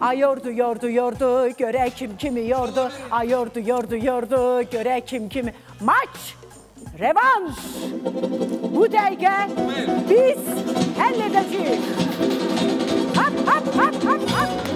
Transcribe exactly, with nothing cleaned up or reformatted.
Ay yordu yordu yordu göre kim kimi yordu. Ay yordu yordu yordu göre kim kimi. Maç revanş. Bu dəqiqə biz həll edəcəyik. Hop hop hop hop hop.